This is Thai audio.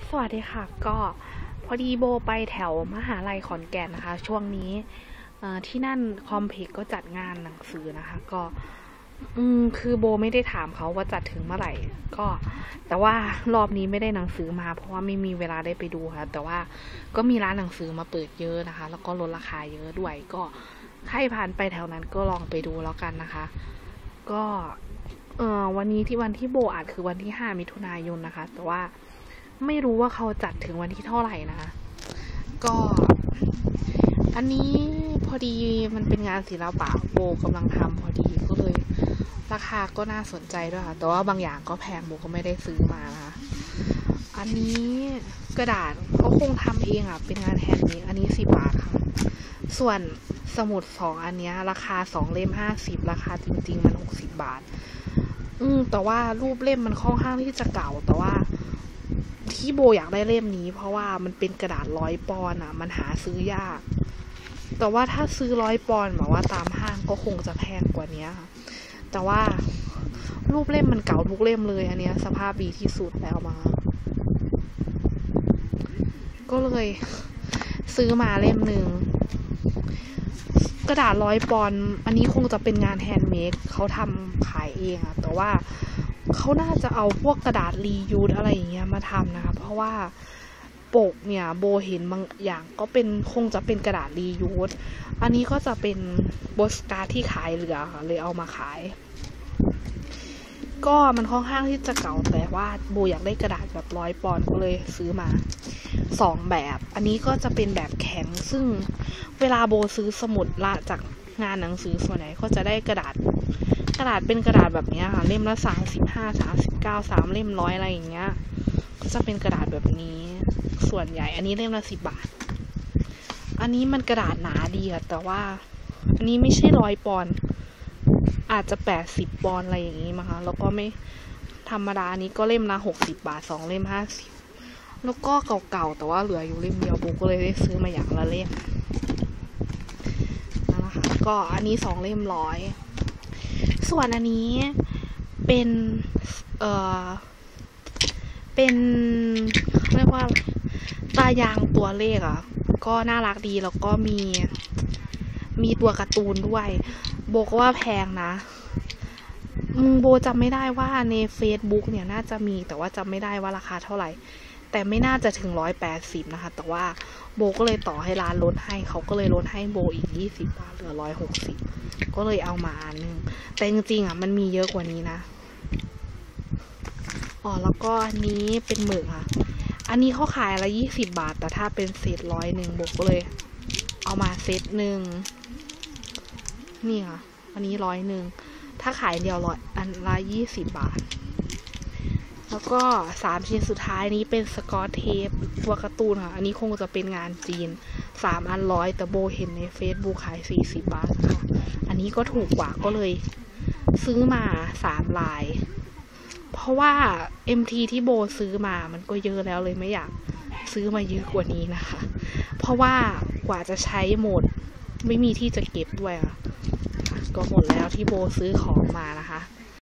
สวัสดีค่ะก็พอดีโบไปแถวมหาลัยขอนแก่นนะคะช่วงนี้ที่นั่นคอมเพล็กซ์ก็จัดงานหนังสือนะคะก็คือโบไม่ได้ถามเขาว่าจัดถึงเมื่อไหร่ก็แต่ว่ารอบนี้ไม่ได้หนังสือมาเพราะว่าไม่มีเวลาได้ไปดูค่ะแต่ว่าก็มีร้านหนังสือมาเปิดเยอะนะคะแล้วก็ลดราคาเยอะด้วยก็ใครผ่านไปแถวนั้นก็ลองไปดูแล้วกันนะคะก็วันนี้ที่โบอัดคือวันที่5 มิถุนายนนะคะแต่ว่าไม่รู้ว่าเขาจัดถึงวันที่เท่าไหร่นะคะก็อันนี้พอดีมันเป็นงานศิลปะโบกำลังทำพอดีก็เลยราคาก็น่าสนใจด้วยค่ะแต่ว่าบางอย่างก็แพงโบก็ไม่ได้ซื้อมานะคะอันนี้กระดาษเขาคงทำเองอ่ะเป็นงานแฮนด์เมดอันนี้10 บาทค่ะส่วนสมุด2อันนี้ราคา2 เล่ม50ราคาจริงๆมัน60 บาทแต่ว่ารูปเล่มมันค่อนข้างที่จะเก่าแต่ว่าที่โบอยากได้เล่มนี้เพราะว่ามันเป็นกระดาษ100 ปอนด์อ่ะมันหาซื้อยากแต่ว่าถ้าซื้อ100 ปอนด์แบบว่าตามห้างก็คงจะแพงกว่านี้ค่ะแต่ว่ารูปเล่มมันเก่าทุกเล่มเลยอันนี้สภาพดีที่สุดแล้วมาก็เลยซื้อมาเล่มหนึ่งกระดาษ100 ปอนด์อันนี้คงจะเป็นงานแฮนด์เมดเขาทำขายเองอะแต่ว่าเขาน่าจะเอาพวกกระดาษรียูสอะไรอย่างเงี้ยมาทำนะคะเพราะว่าปกเนี่ยโบเห็นบางอย่างก็เป็นคงจะเป็นกระดาษรียูสอันนี้ก็จะเป็นโปสการ์ดที่ขายเหลือค่ะเลยเอามาขายก็มันค่อนข้างที่จะเก่าแต่ว่าโบอยากได้กระดาษแบบ100 ปอนด์ก็เลยซื้อมา2 แบบอันนี้ก็จะเป็นแบบแข็งซึ่งเวลาโบซื้อสมุดละจากงานหนังสือส่วนไหนก็จะได้กระดาษเป็นกระดาษแบบนี้ค่ะเล่มละ35 39 3 เล่ม100อะไรอย่างเงี้ยก็จะเป็นกระดาษแบบนี้ส่วนใหญ่อันนี้เล่มละ10 บาทอันนี้มันกระดาษหนาดีค่ะแต่ว่าอันนี้ไม่ใช่100 ปอนด์อาจจะ80 ปอนด์อะไรอย่างงี้มั้งคะแล้วก็ไม่ธรรมดานี้ก็เล่มละ60 บาท2 เล่ม50แล้วก็เก่าๆแต่ว่าเหลืออยู่เล่มเดียวโบก็เลยได้ซื้อมาอย่างละเล่มนะคะก็อันนี้2 เล่ม100ส่วนอันนี้เป็นเป็นเรียกว่าตายางตัวเลขอ่ะก็น่ารักดีแล้วก็มีตัวการ์ตูนด้วยโบก็ว่าแพงนะโบจำไม่ได้ว่าใน Facebook เนี่ยน่าจะมีแต่ว่าจำไม่ได้ว่าราคาเท่าไหร่แต่ไม่น่าจะถึง180นะคะแต่ว่าโบก็เลยต่อให้ร้านลดให้เขาก็เลยลดให้โบอีก20 บาทเหลือ160ก็เลยเอามาอันนึงแต่จริงๆอ่ะมันมีเยอะกว่านี้นะแล้วก็อันนี้เป็นหมึกค่ะอันนี้เขาขายละ20 บาทแต่ถ้าเป็นเศษ100โบก็เลยเอามาเซตหนึ่งนี่ค่ะอันนี้100ถ้าขายเดียวอันละ20 บาทแล้วก็3 ชิ้นสุดท้ายนี้เป็นสกอตเทปตัวการ์ตูนค่ะอันนี้คงจะเป็นงานจีน3 อัน100แต่โบเห็นใน Facebook ขาย40 บาทค่ะอันนี้ก็ถูกกว่าก็เลยซื้อมา3 ลายเพราะว่า MT ที่โบซื้อมามันก็เยอะแล้วเลยไม่อยากซื้อมาเยอะกว่านี้นะคะเพราะว่ากว่าจะใช้หมดไม่มีที่จะเก็บด้วยค่ะก็หมดแล้วที่โบซื้อของมานะคะ